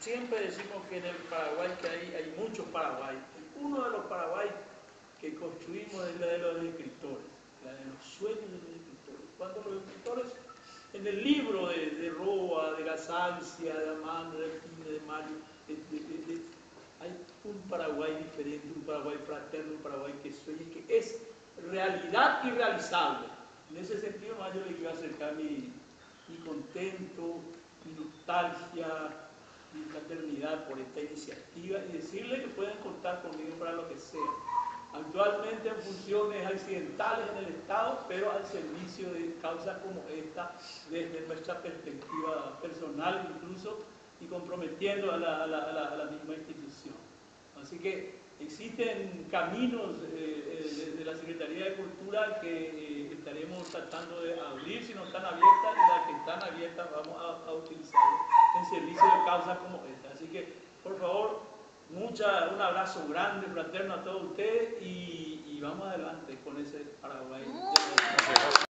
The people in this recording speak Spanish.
siempre decimos que en el Paraguay que hay muchos Paraguay. Uno de los Paraguay que construimos es la de los escritores, la de los sueños de los escritores. Cuando los escritores, en el libro de Roa, de Gasancia, de Amanda, de Alpine, de Mario, hay un Paraguay diferente, un Paraguay fraterno, un Paraguay que sueña, que es realidad irrealizable. En ese sentido, más yo le quiero acercar mi contento, mi nostalgia, mi fraternidad por esta iniciativa y decirle que pueden contar conmigo para lo que sea. Actualmente en funciones accidentales en el Estado, pero al servicio de causas como esta, desde nuestra perspectiva personal incluso, y comprometiendo a la misma institución. Así que existen caminos de la Secretaría de Cultura que estaremos tratando de abrir si no están abiertas, y las que están abiertas vamos a utilizarlas en servicio de causas como esta. Así que, por favor, un abrazo grande, fraterno a todos ustedes y vamos adelante con ese Paraguay.